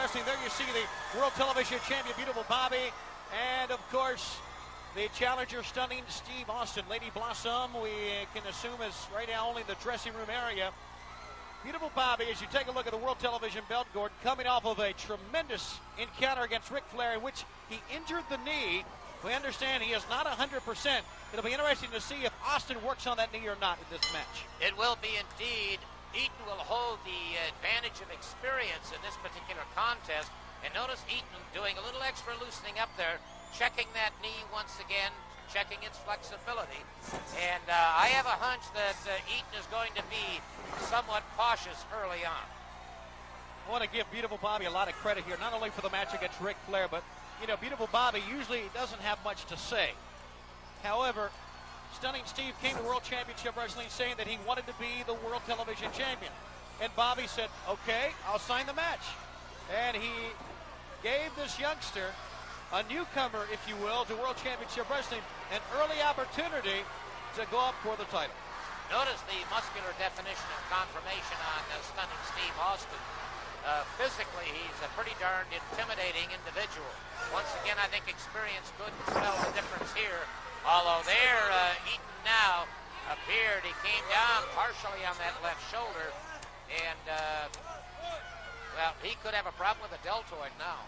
Wrestling. There you see the World Television Champion, Beautiful Bobby, and of course, the challenger, Stunning Steve Austin. Lady Blossom, we can assume is right now only in the dressing room area. Beautiful Bobby, as you take a look at the World Television belt, Gordon, coming off of a tremendous encounter against Ric Flair in which he injured the knee. We understand he is not 100%. It'll be interesting to see if Austin works on that knee or not in this match. It will be indeed. Eaton will hold the advantage of experience in this particular contest. And notice Eaton doing a little extra loosening up there, checking that knee once again, checking its flexibility. And I have a hunch that Eaton is going to be somewhat cautious early on. I want to give Beautiful Bobby a lot of credit here, not only for the match against Ric Flair, but, you know, Beautiful Bobby usually doesn't have much to say. However, Stunning Steve came to World Championship Wrestling saying that he wanted to be the World Television Champion. And Bobby said, okay, I'll sign the match. And he gave this youngster, a newcomer, if you will, to World Championship Wrestling, an early opportunity to go up for the title. Notice the muscular definition of confirmation on Stunning Steve Austin. Physically, he's a pretty darned intimidating individual. Once again, I think experience could spell the difference here. Although there, Eaton now appeared, he came down partially on that left shoulder, and, well, he could have a problem with a deltoid now.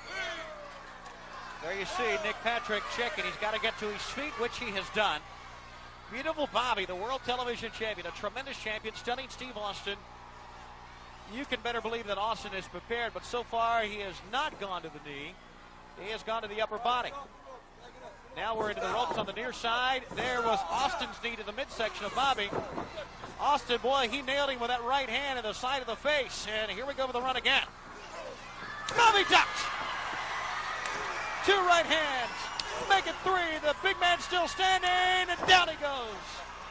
There you see Nick Patrick checking. He's got to get to his feet, which he has done. Beautiful Bobby, the World Television Champion, a tremendous champion, Stunning Steve Austin. You can better believe that Austin is prepared, but so far he has not gone to the knee. He has gone to the upper body. Now we're into the ropes on the near side. There was Austin's knee to the midsection of Bobby. Austin, boy, he nailed him with that right hand in the side of the face. And here we go with the run again. Bobby ducked. Two right hands. Make it three. The big man still standing, and down he goes.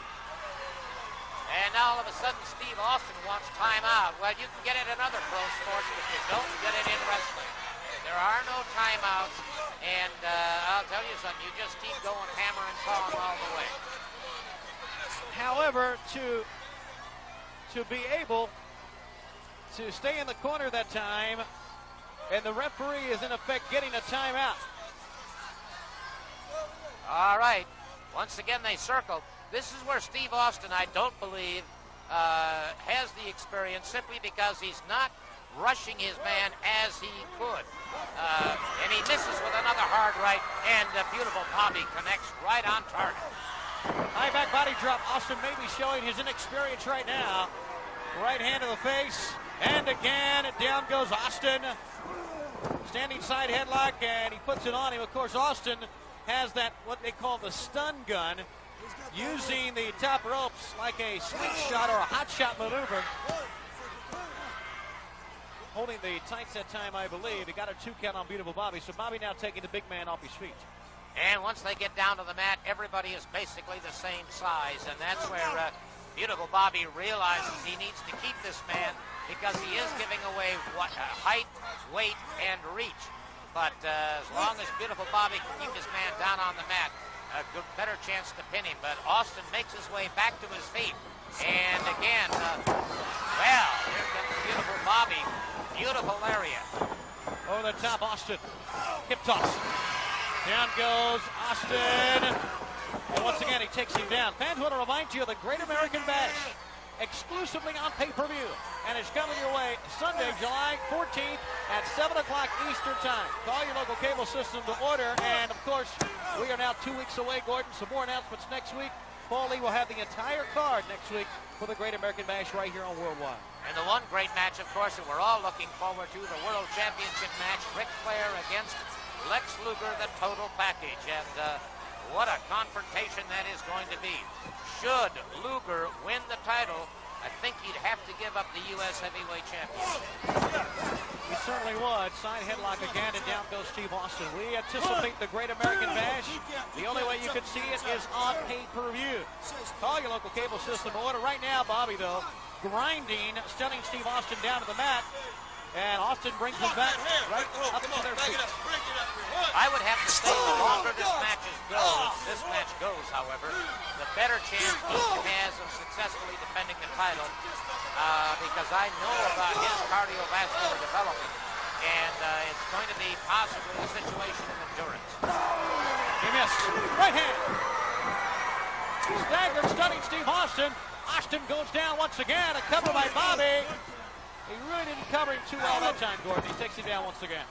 And now all of a sudden, Steve Austin wants timeout. Well, you can get it in other pro sports, but you don't get it in wrestling. There are no timeouts. And I'll tell you something, you just keep going hammer and tong all the way. However, to be able to stay in the corner that time, and the referee is in effect getting a timeout. All right, once again they circled. This is where Steve Austin, I don't believe, has the experience simply because he's not rushing his man as he could. And he misses with another hard right, and Beautiful Bobby connects right on target. High back body drop. Austin may be showing his inexperience right now. Right hand to the face, and again, down goes Austin. Standing side headlock, and he puts it on him. Of course, Austin has that, what they call the stun gun, using the top ropes like a slingshot or a hot shot maneuver. Holding the tights that time, I believe. He got a 2 count on Beautiful Bobby, so Bobby now taking the big man off his feet. And once they get down to the mat, everybody is basically the same size, and that's where Beautiful Bobby realizes he needs to keep this man because he is giving away height, weight, and reach. But as long as Beautiful Bobby can keep his man down on the mat, a better chance to pin him. But Austin makes his way back to his feet. And again, well, here comes Beautiful Bobby. Beautiful area. Over the top, Austin. Hip toss. Down goes Austin. And once again, he takes him down. Fans want to remind you of the Great American Bash, exclusively on pay-per-view. And it's coming your way Sunday, July 14th at 7 o'clock Eastern Time. Call your local cable system to order. And, of course, we are now 2 weeks away, Gordon. Some more announcements next week. Paulie will have the entire card next week for the Great American Bash right here on Worldwide. And the one great match, of course, that we're all looking forward to, the World Championship match, Ric Flair against Lex Luger, the total package. And what a confrontation that is going to be. Should Luger win the title, I think he'd have to give up the U.S. Heavyweight Championship. He certainly would. Side headlock again, and down goes Steve Austin. We anticipate the Great American Bash. The only way you can see it is on pay-per-view. Call your local cable system to order. Right now, Bobby, though, grinding, Stunning Steve Austin down to the mat. And Austin brings him back right up to their feet. I would have to say the longer this match goes, however, the better chance Eaton has of successfully defending the title because I know about his cardiovascular development. and it's going to be possibly a situation of endurance. He missed. Right hand. Staggered, stunning Steve Austin. Austin goes down once again. A cover by Bobby. He really didn't cover him too well that time, Gordon. He takes him down once again.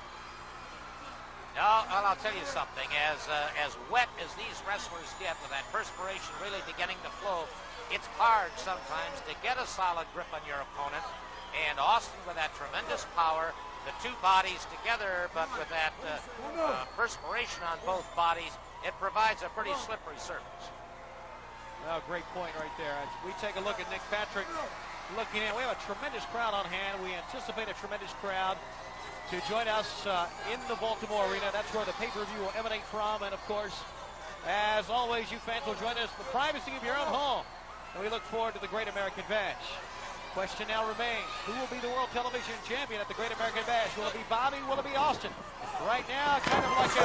No, well, I'll tell you something. As wet as these wrestlers get, with that perspiration really beginning to flow, it's hard sometimes to get a solid grip on your opponent. And Austin, with that tremendous power, the two bodies together, but with that perspiration on both bodies, it provides a pretty slippery surface. Well, great point right there. As we take a look at Nick Patrick looking in, we have a tremendous crowd on hand. We anticipate a tremendous crowd to join us in the Baltimore Arena. That's where the pay-per-view will emanate from. And, of course, as always, you fans will join us in the privacy of your own home. And we look forward to the Great American Bash. Question now remains, who will be the World Television Champion at the Great American Bash? Will it be Bobby? Will it be Austin? Right now, kind of like a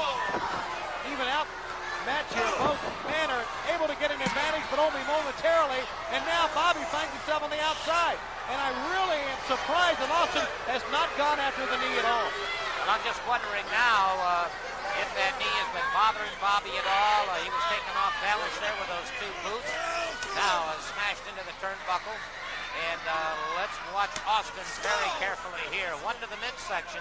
even out match here. Both men are able to get an advantage, but only momentarily. And now Bobby finds himself on the outside. And I really am surprised that Austin has not gone after the knee at all. Well, I'm just wondering now if that knee has been bothering Bobby at all. He was taken off balance there with those two boots. Now smashed into the turnbuckle. And let's watch Austin very carefully here. One to the midsection.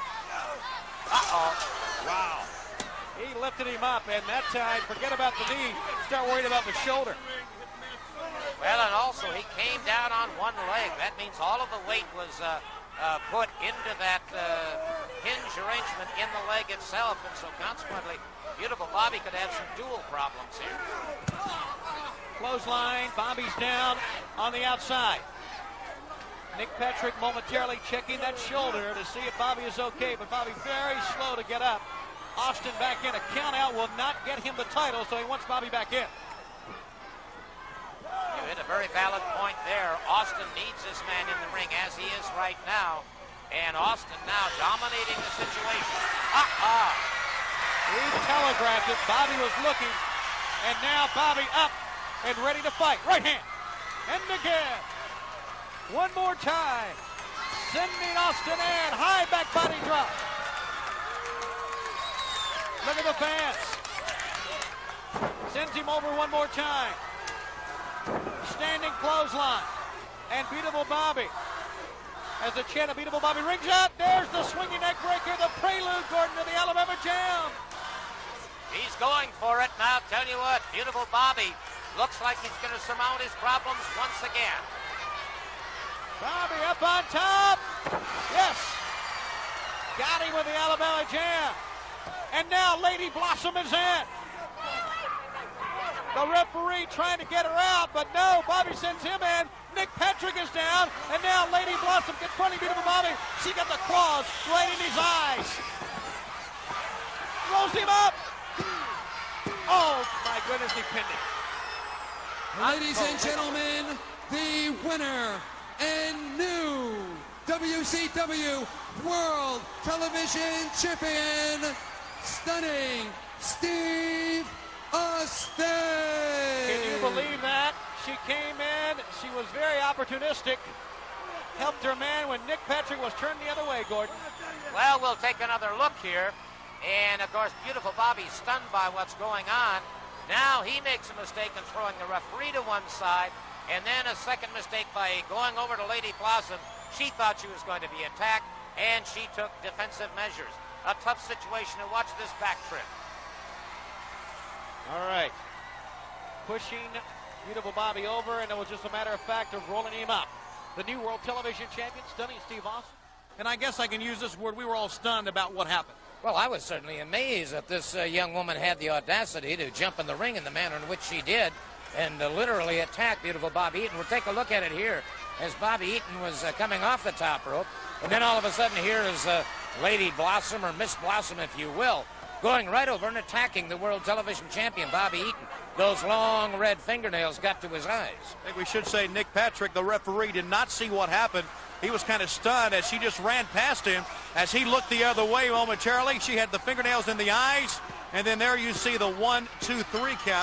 Uh-oh. Wow. He lifted him up, and that time, forget about the knee. Start worrying about the shoulder. Well, and also he came down on one leg. That means all of the weight was put into that hinge arrangement in the leg itself, and so consequently, Beautiful Bobby could have some dual problems here. Clothesline, Bobby's down on the outside. Nick Patrick momentarily checking that shoulder to see if Bobby is okay, but Bobby very slow to get up. Austin back in. A count out will not get him the title, so he wants Bobby back in. You hit a very valid point there. Austin needs this man in the ring as he is right now. And Austin now dominating the situation. He telegraphed it. Bobby was looking. And now Bobby up and ready to fight. Right hand. And again. One more time. Sending Austin in. High back body drop. Look at the fans. Sends him over one more time. Standing clothesline. And Beautiful Bobby. As the chant of Beautiful Bobby rings out, there's the swinging neck breaker, the prelude, Gordon, to the Alabama Jam. He's going for it. Now, tell you what, Beautiful Bobby looks like he's going to surmount his problems once again. Bobby up on top. Yes. Got him with the Alabama Jam. And now Lady Blossom is in. The referee trying to get her out, but no, Bobby sends him in. Nick Patrick is down, and now Lady Blossom confronting Beautiful Bobby. She got the claws right in his eyes. Throws him up. Oh, my goodness, he pinned him. Ladies and gentlemen, the winner and new WCW World Television Champion, Stunning Steve Austin. Can you believe that? She came in, she was very opportunistic, helped her man when Nick Patrick was turned the other way, Gordon. Well, we'll take another look here. And, of course, Beautiful Bobby's stunned by what's going on. Now he makes a mistake in throwing the referee to one side, and then a second mistake by going over to Lady Blossom. She thought she was going to be attacked, and she took defensive measures. A tough situation to watch this back trip. All right. Pushing Beautiful Bobby over, and it was just a matter of fact of rolling him up. The new World Television Champion, Stunning Steve Austin. And I guess I can use this word. We were all stunned about what happened. Well, I was certainly amazed that this young woman had the audacity to jump in the ring in the manner in which she did and literally attack Beautiful Bobby Eaton. We'll take a look at it here as Bobby Eaton was coming off the top rope. And then all of a sudden here is Lady Blossom, or Miss Blossom, if you will, going right over and attacking the World Television Champion, Bobby Eaton. Those long red fingernails got to his eyes. I think we should say Nick Patrick, the referee, did not see what happened. He was kind of stunned as she just ran past him. As he looked the other way momentarily, she had the fingernails in the eyes. And then there you see the 1, 2, 3 count.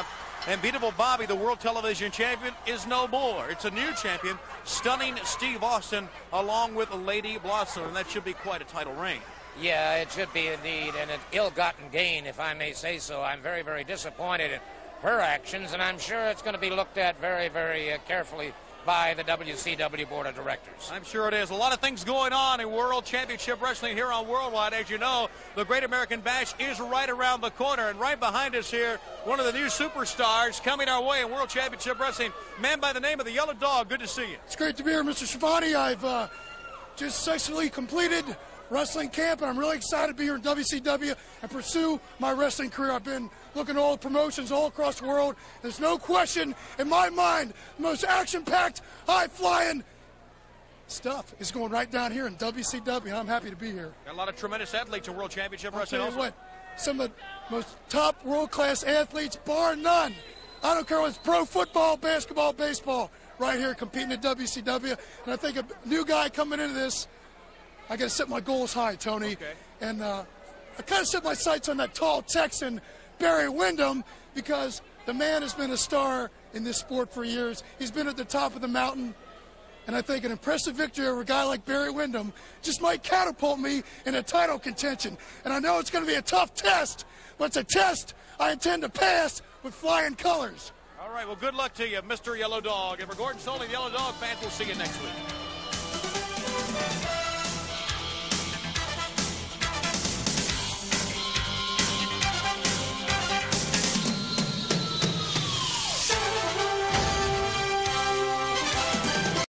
And Beatable Bobby, the World Television Champion, is no more. It's a new champion, Stunning Steve Austin, along with Lady Blossom, and that should be quite a title reign. Yeah, it should be indeed, and an ill-gotten gain, if I may say so. I'm very, very disappointed in her actions, and I'm sure it's going to be looked at very, very carefully by the WCW Board of Directors. I'm sure it is. A lot of things going on in World Championship Wrestling here on Worldwide. As you know, the Great American Bash is right around the corner, and right behind us here, one of the new superstars coming our way in World Championship Wrestling, man by the name of the Yellow Dog. Good to see you. It's great to be here, Mr. Schiavone. I've just successfully completed wrestling camp, and I'm really excited to be here in WCW and pursue my wrestling career. I've been looking at all the promotions all across the world. There's no question in my mind the most action-packed, high-flying stuff is going right down here in WCW, and I'm happy to be here. Got a lot of tremendous athletes in World Championship I'll Wrestling tell you also. what, some of the most top world-class athletes, bar none. I don't care whether it's pro football, basketball, baseball, right here competing at WCW. And I think a new guy coming into this, I got to set my goals high, Tony. Okay. And I kind of set my sights on that tall Texan, Barry Windham, because the man has been a star in this sport for years. He's been at the top of the mountain. And I think an impressive victory over a guy like Barry Windham just might catapult me in a title contention. And I know it's going to be a tough test, but it's a test I intend to pass with flying colors. All right, well, good luck to you, Mr. Yellow Dog. And for Gordon Soley, the Yellow Dog fans, we'll see you next week.